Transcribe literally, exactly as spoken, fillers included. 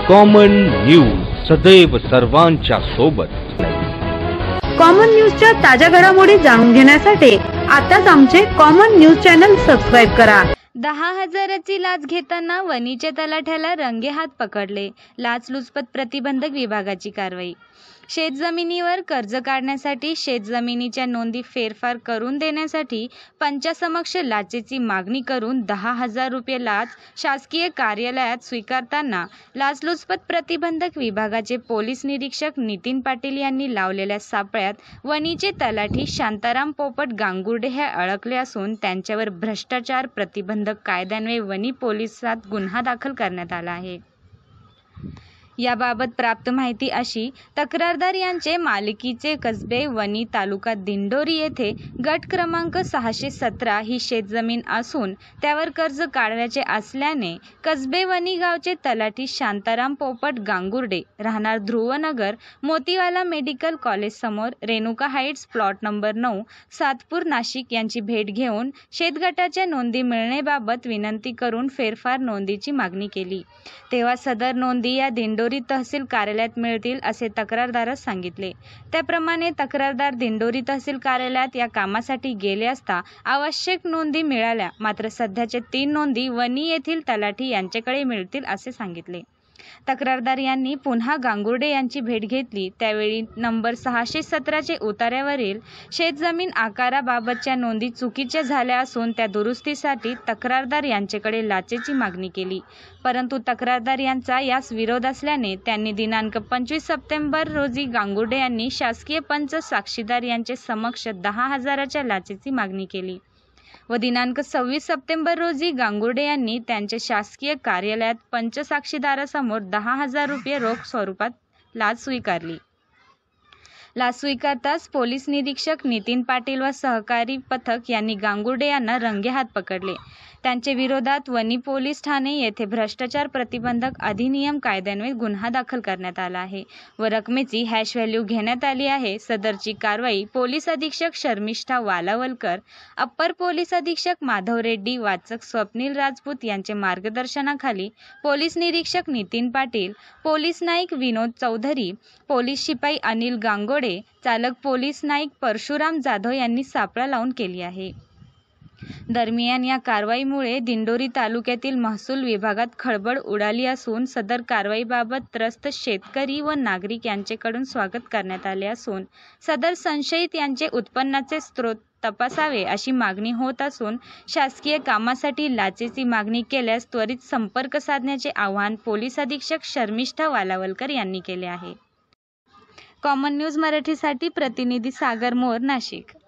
Common news सदैव सर्वांच्या सोबत। कॉमन न्यूजच्या ताज्या घडामोडी जाणून घेण्यासाठी आताच आमचे कॉमन न्यूज चॅनल सबस्क्राइब करा। दहा हजाराची लाच घेताना वणीच्या तलाठ्याला रंगेहात पकडले। लाचलुचपत प्रतिबंधक विभागाची कारवाई। शेतजमिनीवर कर्ज काढण्यासाठी शेतजमिनीच्या नोंदी फेरफार करून देण्यासाठी पंचासमक्ष लाचेची मागणी करून दहा हजार रुपये लाच शासकीय कार्यालयात स्वीकारताना लाचलुचपत प्रतिबंधक विभागाचे पोलीस निरीक्षक नितीन पाटील यांनी लावलेल्या सापळ्यात वणीचे तलाठी शांताराम पोपट गांगुर्डे हे अडकले असून त्यांच्यावर भ्रष्टाचार प्रतिबंधक कायद्यान्वये वणी पोलिसात गुन्हा दाखल करण्यात आला आहे। याबाबत प्राप्त माहिती अशी, तक्रारदार यांचे मालकीचे कसबे वणी तालुका दिंडोरी येथे गट क्रमांक सहाशे सतरा ही शेतजमीन असून त्यावर कर्ज काढायचे असल्याने कसबे वणी गावचे तलाठी शांताराम पोपट गांगुर्डे राहणार ध्रुवनगर मोतीवाला मेडिकल कॉलेज समोर रेणुका हाइट्स प्लॉट नंबर नऊ सातपूर नाशिक यांची भेट घेऊन शेतगटाच्या नोंदी मिळण्याबाबत विनंती करून फेरफार नोंदीची मागणी केली। तेव्हा सदर नोंदी या दिंडोरी तहसील कार्यालयात मिळतील असे तक्रारदारास सांगितले। त्याप्रमाणे तक्रारदार दिंडोरी तहसील कार्यालयात या कामासाठी गेले असता आवश्यक नोंदी मिळाल्या, मात्र सध्याचे तीन नोंदी वणी येथील तलाठी यांच्याकडे मिळतील असे सांगितले। तक्रारदार यांनी पुन्हा गांगुर्डे यांची भेट घेतली, त्यावेळी नंबर सहाशे सतराचे उतार्यावरील शेतजमीन आकाराबाबतच्या नोंदी चुकीच्या झाल्या असून त्या दुरुस्तीसाठी तक्रारदार यांच्याकडे लाचेची मागणी केली, परंतु तक्रारदार यांचा यास विरोध असल्याने त्यांनी दिनांक पंचवीस सप्टेंबर रोजी गांगुर्डे यांनी शासकीय पंच साक्षीदार यांचे समक्ष दहा हजाराच्या लाचेची मागणी केली व दिनांक सव्वीस सप्टेंबर रोजी गांगुर्डे यांनी त्यांच्या शासकीय कार्यालयात पंच साक्षीदारासमोर दहा हजार रुपये रोख स्वरूपात लाच स्वीकारली। लाच स्वीकारताच पोलीस निरीक्षक नितीन पाटील व सहकारी पथक यांनी गांगुर्डे यांना रंगेहात पकडले। त्यांच्या विरोधात वणी पोलीस ठाणे येथे भ्रष्टाचार प्रतिबंधक अधिनियम कायद्यान्वये गुन्हा दाखल करण्यात आला आहे व रकमेची हॅश व्हॅल्यू घेण्यात आली आहे। सदरची कारवाई पोलीस अधीक्षक शर्मिष्ठा वालावलकर, अप्पर पोलीस अधीक्षक माधव रेड्डी, वाचक स्वप्नील राजपूत यांचे मार्गदर्शनाखाली पोलीस निरीक्षक नितीन पाटील, पोलीस नाईक विनोद चौधरी, पोलीस शिपाई अनिल गांगोडे, चालक पोलीस नाईक परशुराम जाधव यांनी सापळा लावून केली आहे। दरम्यान या कारवाईमुळे दिंडोरी तालुक्यातील महसूल विभागात खळबळ उडाली असून सदर कारवाईबाबत त्रस्त शेतकरी व नागरिक यांच्याकडून स्वागत करण्यात आले असून सदर संशयित यांचे उत्पन्नाचे स्रोत तपासावे अशी मागणी होत असून शासकीय कामासाठी लाचेची मागणी केल्यास त्वरित संपर्क साधण्याचे आवाहन पोलीस अधीक्षक शर्मिष्ठा वालावलकर यांनी केले आहे। कॉमन न्यूज मराठीसाठी प्रतिनिधी सागर मोर, नाशिक।